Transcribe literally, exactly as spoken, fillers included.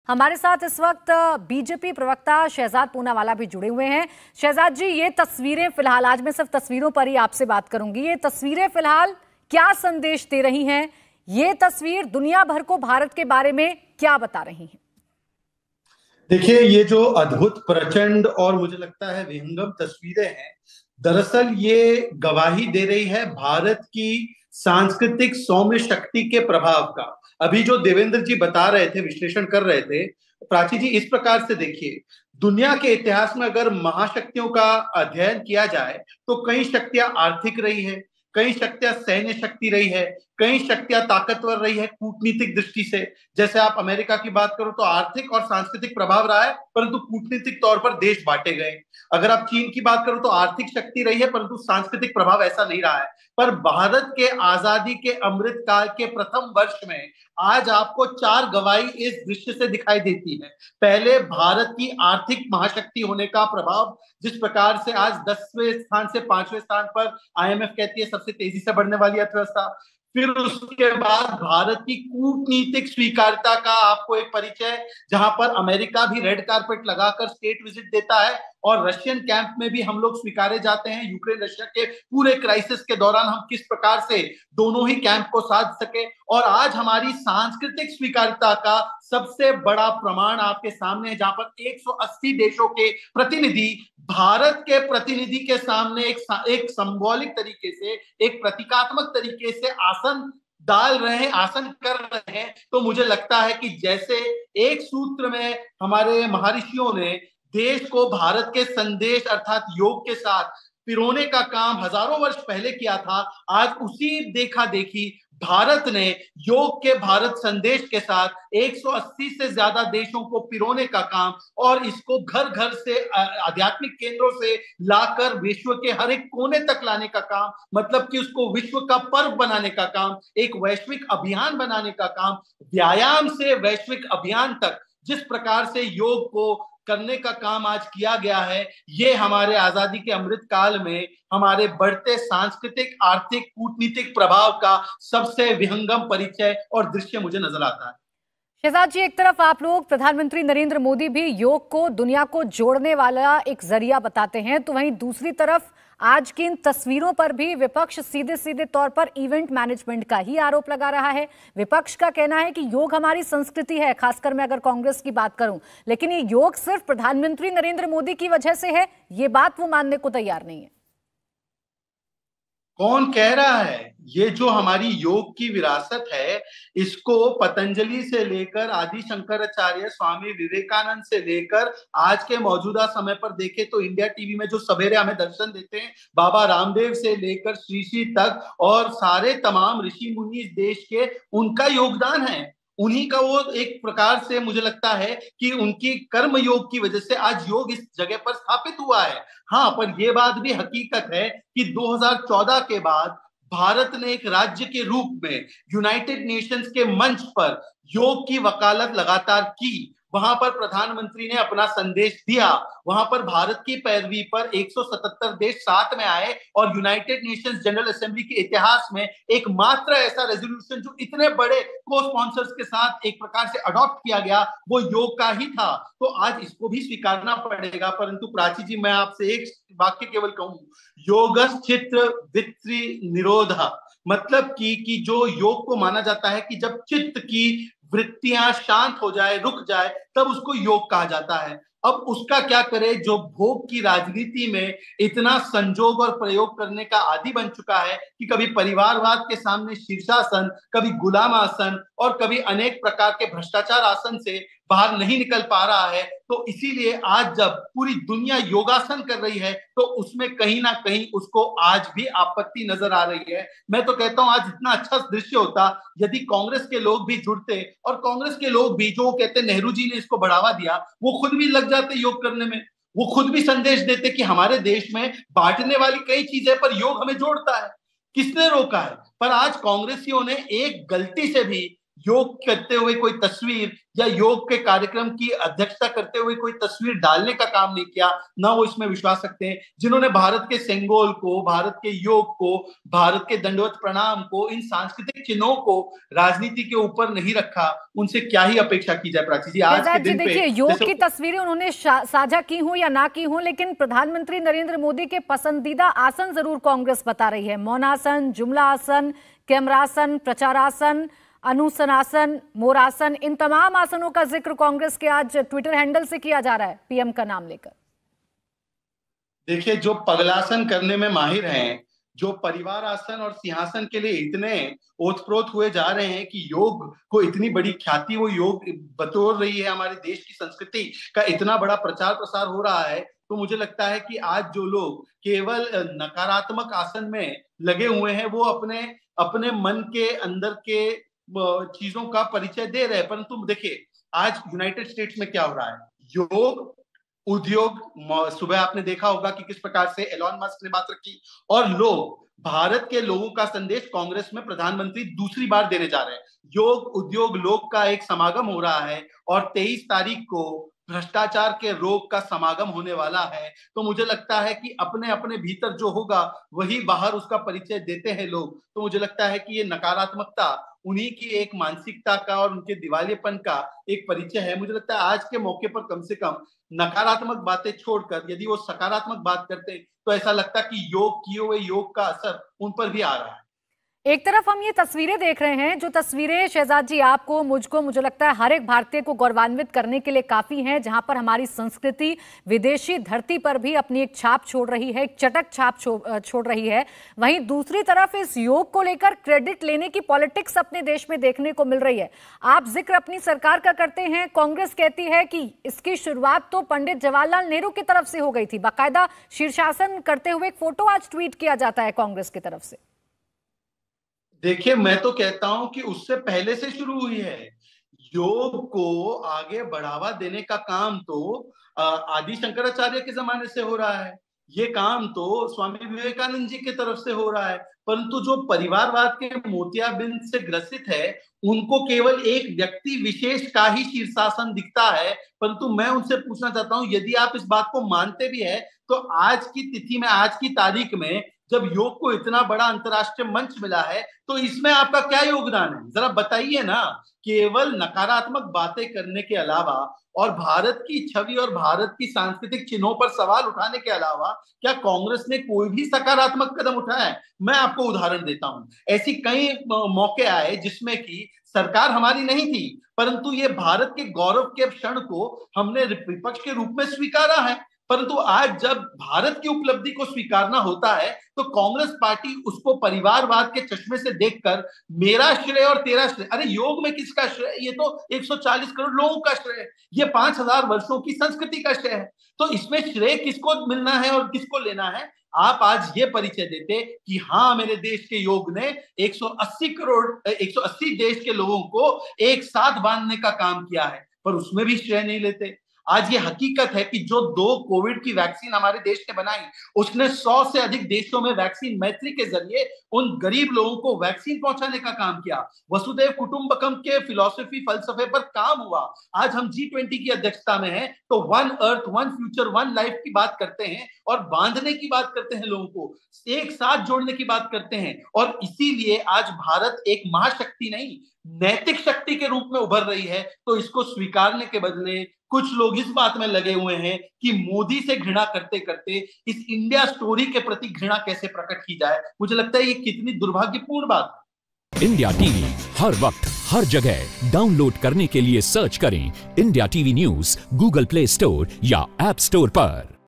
हमारे साथ इस वक्त बीजेपी प्रवक्ता शहजाद पूनावाला भी जुड़े हुए हैं। शहजाद जी, ये तस्वीरें फिलहाल, आज मैं सिर्फ तस्वीरों पर ही आपसे बात करूंगी, ये तस्वीरें फिलहाल क्या संदेश दे रही हैं? ये तस्वीर दुनिया भर को भारत के बारे में क्या बता रही हैं? देखिए, ये जो अद्भुत, प्रचंड और मुझे लगता है विहंगम तस्वीरें हैं, दरअसल ये गवाही दे रही है भारत की सांस्कृतिक सौम्य शक्ति के प्रभाव का। अभी जो देवेंद्र जी बता रहे थे, विश्लेषण कर रहे थे, प्राची जी, इस प्रकार से देखिए, दुनिया के इतिहास में अगर महाशक्तियों का अध्ययन किया जाए तो कई शक्तियां आर्थिक रही है, कई शक्तियां सैन्य शक्ति रही है, कई शक्तियां ताकतवर रही है कूटनीतिक दृष्टि से। जैसे आप अमेरिका की बात करो तो आर्थिक और सांस्कृतिक प्रभाव रहा है, परंतु कूटनीतिक तौर पर देश बांटे गए। अगर आप चीन की बात करो तो आर्थिक शक्ति रही है, परंतु सांस्कृतिक प्रभाव ऐसा नहीं रहा है। पर भारत के आजादी के अमृत काल के प्रथम वर्ष में आज आपको चार गवाही इस दृश्य से दिखाई देती है। पहले, भारत की आर्थिक महाशक्ति होने का प्रभाव, जिस प्रकार से आज दसवें स्थान से पांचवें स्थान पर आईएमएफ कहती है सबसे तेजी से बढ़ने वाली अर्थव्यवस्था। फिर उसके बाद भारत की कूटनीतिक स्वीकार्यता का आपको एक परिचय, जहां पर अमेरिका भी रेड कारपेट लगाकर स्टेट विजिट देता है और रशियन कैंप में भी हम लोग स्वीकारे जाते हैं। यूक्रेन रशिया के पूरे क्राइसिस के दौरान हम किस प्रकार से दोनों ही कैंप को साध सके। और आज हमारी सांस्कृतिक स्वीकार्यता का सबसे बड़ा प्रमाण आपके सामने है, जहां पर एक सौ अस्सी देशों के प्रतिनिधि भारत के प्रतिनिधि के सामने एक एक सिंबॉलिक तरीके से, एक प्रतीकात्मक तरीके से आसन डाल रहे हैं, आसन कर रहे हैं। तो मुझे लगता है कि जैसे एक सूत्र में हमारे महर्षियों ने देश को भारत के संदेश अर्थात योग के साथ पिरोने का काम हजारों वर्ष पहले किया था, आज उसी देखा देखी भारत ने योग के भारत संदेश के साथ एक सौ अस्सी से ज्यादा देशों को पिरोने का काम और इसको घर घर से, आध्यात्मिक केंद्रों से लाकर विश्व के हर एक कोने तक लाने का काम, मतलब कि उसको विश्व का पर्व बनाने का काम, एक वैश्विक अभियान बनाने का काम, व्यायाम से वैश्विक अभियान तक जिस प्रकार से योग को करने का काम आज किया गया है, ये हमारे आजादी के अमृत काल में हमारे बढ़ते सांस्कृतिक, आर्थिक, कूटनीतिक प्रभाव का सबसे विहंगम परिचय और दृश्य मुझे नजर आता है। शहजाद जी, एक तरफ आप लोग प्रधानमंत्री नरेंद्र मोदी भी योग को दुनिया को जोड़ने वाला एक जरिया बताते हैं, तो वहीं दूसरी तरफ आज की इन तस्वीरों पर भी विपक्ष सीधे सीधे तौर पर इवेंट मैनेजमेंट का ही आरोप लगा रहा है। विपक्ष का कहना है कि योग हमारी संस्कृति है, खासकर मैं अगर कांग्रेस की बात करूं, लेकिन ये योग सिर्फ प्रधानमंत्री नरेंद्र मोदी की वजह से है, ये बात वो मानने को तैयार नहीं है। कौन कह रहा है? ये जो हमारी योग की विरासत है, इसको पतंजलि से लेकर आदि शंकराचार्य, स्वामी विवेकानंद से लेकर आज के मौजूदा समय पर देखें तो इंडिया टीवी में जो सवेरे हमें दर्शन देते हैं, बाबा रामदेव से लेकर श्री श्री तक और सारे तमाम ऋषि मुनि इस देश के, उनका योगदान है। उन्हीं का वो एक प्रकार से मुझे लगता है कि उनकी कर्म योग की वजह से आज योग इस जगह पर स्थापित हुआ है। हाँ, पर यह बात भी हकीकत है कि दो हज़ार चौदह के बाद भारत ने एक राज्य के रूप में यूनाइटेड नेशंस के मंच पर योग की वकालत लगातार की। वहां पर प्रधानमंत्री ने अपना संदेश दिया, वहां पर भारत की पैरवी पर एक सौ सतहत्तर देश साथ में आए और यूनाइटेड नेशंस जनरल असेंबली के इतिहास में एकमात्र ऐसा रेजोल्यूशन जो इतने बड़े को स्पॉन्सर्स के साथ एक प्रकार से अडॉप्ट किया गया, वो योग का ही था। तो आज इसको भी स्वीकारना पड़ेगा। परंतु प्राची जी, मैं आपसे एक वाक्य केवल कहूं, योगश्चित्त वृत्ति निरोध, मतलब कि कि जो योग को माना जाता है कि जब चित्त की वृत्तियां शांत हो जाए, रुक जाए, तब उसको योग कहा जाता है। अब उसका क्या करे जो भोग की राजनीति में इतना संजोग और प्रयोग करने का आदी बन चुका है कि कभी परिवारवाद के सामने शीर्षासन, कभी गुलाम आसन और कभी अनेक प्रकार के भ्रष्टाचार आसन से बाहर नहीं निकल पा रहा है। तो इसीलिए आज जब पूरी दुनिया योगासन कर रही है तो उसमें कहीं ना कहीं उसको आज भी आपत्ति नजर आ रही है। मैं तो कहता हूं आज इतना अच्छा दृश्य होता यदि कांग्रेस के लोग भी जुड़ते और कांग्रेस के लोग भी, जो कहते नेहरू जी ने इसको बढ़ावा दिया, वो खुद भी लग जाते योग करने में। वो खुद भी संदेश देते कि हमारे देश में बांटने वाली कई चीजें पर योग हमें जोड़ता है, किसने रोका है? पर आज कांग्रेसियों ने एक गलती से भी योग करते हुए कोई तस्वीर या योग के कार्यक्रम की अध्यक्षता करते हुए कोई तस्वीर डालने का काम नहीं किया, ना वो इसमें विश्वास रखते हैं। जिन्होंने भारत के सेंगोल को, भारत के योग को, भारत के दंडवत प्रणाम को, इन सांस्कृतिक चिन्हों को राजनीति के ऊपर नहीं रखा, उनसे क्या ही अपेक्षा की जाए। प्राची जी, आज के दिन पे देखिए, योग की तस्वीरें उन्होंने साझा की हो या ना की हो, लेकिन प्रधानमंत्री नरेंद्र मोदी के पसंदीदा आसन जरूर कांग्रेस बता रही है। मौनासन, जुमला आसन, कैमरासन, प्रचारासन, अनुसनासन, मोरासन, इन तमाम आसनों का जिक्र कांग्रेस के आज ट्विटर हैंडल से किया जा रहा है, पीएम का नाम लेकर। देखिए, जो पगलासन करने में माहिर हैं, जो परिवार आसन और सिंहासन के लिए इतने ओतप्रोत हुए जा रहे हैं कि योग को इतनी बड़ी ख्याति वो योग बतौर रही है, हमारे देश की संस्कृति का इतना बड़ा प्रचार प्रसार हो रहा है, तो मुझे लगता है कि आज जो लोग केवल नकारात्मक आसन में लगे हुए हैं, वो अपने अपने मन के अंदर के चीजों का परिचय दे रहे हैं। परंतु देखिए, आज यूनाइटेड स्टेट्स में क्या हो रहा है, योग उद्योग, सुबह आपने देखा होगा कि किस प्रकार से एलॉन मस्क ने बात रखी, और लोग, भारत के लोगों का संदेश कांग्रेस में प्रधानमंत्री दूसरी बार देने जा रहे हैं। योग उद्योग लोग का एक समागम हो रहा है और तेईस तारीख को भ्रष्टाचार के रोग का समागम होने वाला है। तो मुझे लगता है कि अपने अपने भीतर जो होगा वही बाहर उसका परिचय देते हैं लोग। तो मुझे लगता है कि ये नकारात्मकता उन्हीं की एक मानसिकता का और उनके दिवालियेपन का एक परिचय है। मुझे लगता है आज के मौके पर कम से कम नकारात्मक बातें छोड़कर यदि वो सकारात्मक बात करते तो ऐसा लगता है कि योग किए हुए योग का असर उन पर भी आ रहा है। एक तरफ हम ये तस्वीरें देख रहे हैं, जो तस्वीरें शहजाद जी आपको, मुझको, मुझे लगता है हर एक भारतीय को गौरवान्वित करने के लिए काफी हैं, जहां पर हमारी संस्कृति विदेशी धरती पर भी अपनी एक छाप छोड़ रही है, एक चटक छाप छोड़ रही है। वहीं दूसरी तरफ इस योग को लेकर क्रेडिट लेने की पॉलिटिक्स अपने देश में देखने को मिल रही है। आप जिक्र अपनी सरकार का करते हैं, कांग्रेस कहती है कि इसकी शुरुआत तो पंडित जवाहरलाल नेहरू की तरफ से हो गई थी। बाकायदा शीर्षासन करते हुए एक फोटो आज ट्वीट किया जाता है कांग्रेस की तरफ से। देखिए, मैं तो कहता हूं कि उससे पहले से शुरू हुई है। योग को आगे बढ़ावा देने का काम तो आदि शंकराचार्य के जमाने से हो रहा है। ये काम तो स्वामी विवेकानंद जी की तरफ से हो रहा है। परंतु जो परिवारवाद के मोतियाबिंद से ग्रसित है, उनको केवल एक व्यक्ति विशेष का ही शीर्षासन दिखता है। परंतु मैं उनसे पूछना चाहता हूं, यदि आप इस बात को मानते भी है तो आज की तिथि में, आज की तारीख में, जब योग को इतना बड़ा अंतर्राष्ट्रीय मंच मिला है, तो इसमें आपका क्या योगदान है, जरा बताइए ना। केवल नकारात्मक बातें करने के अलावा और भारत की छवि और भारत की सांस्कृतिक चिन्हों पर सवाल उठाने के अलावा क्या कांग्रेस ने कोई भी सकारात्मक कदम उठाया है? मैं आपको उदाहरण देता हूं। ऐसी कई मौके आए जिसमें कि सरकार हमारी नहीं थी, परंतु ये भारत के गौरव के क्षण को हमने विपक्ष के रूप में स्वीकारा है। परंतु आज जब भारत की उपलब्धि को स्वीकारना होता है तो कांग्रेस पार्टी उसको परिवारवाद के चश्मे से देखकर मेरा श्रेय और तेरा श्रेय, अरे योग में किसका श्रेय? ये तो एक सौ चालीस करोड़ लोगों का श्रेय है, ये पांच हजार वर्षों की संस्कृति का श्रेय है। तो इसमें श्रेय किसको मिलना है और किसको लेना है? आप आज ये परिचय देते कि हाँ, मेरे देश के योग ने एक सौ अस्सी करोड़ एक सौ अस्सी देश के लोगों को एक साथ बांधने का काम किया है, पर उसमें भी श्रेय नहीं लेते। आज ये हकीकत है कि जो दो कोविड की वैक्सीन हमारे देश ने बनाई, उसने सौ से अधिक देशों में वैक्सीन मैत्री के जरिए उन गरीब लोगों को वैक्सीन पहुंचाने का काम किया। वसुधैव कुटुंबकम के फिलॉसफी फलसफे पर काम हुआ। आज हम जी ट्वेंटी की अध्यक्षता में हैं तो one earth, one future, one life की बात करते हैं और बांधने की बात करते हैं, लोगों को एक साथ जोड़ने की बात करते हैं। और इसीलिए आज भारत एक महाशक्ति नहीं, नैतिक शक्ति के रूप में उभर रही है। तो इसको स्वीकारने के बदले कुछ लोग इस बात में लगे हुए हैं कि मोदी से घृणा करते करते इस इंडिया स्टोरी के प्रति घृणा कैसे प्रकट की जाए। मुझे लगता है ये कितनी दुर्भाग्यपूर्ण बात है। इंडिया टीवी हर वक्त हर जगह डाउनलोड करने के लिए सर्च करें India TV news Google Play store या ऐप स्टोर पर।